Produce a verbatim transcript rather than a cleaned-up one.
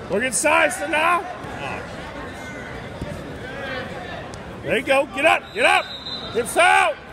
Look inside, Sanaa. There you go. Get up. Get up. Hips out.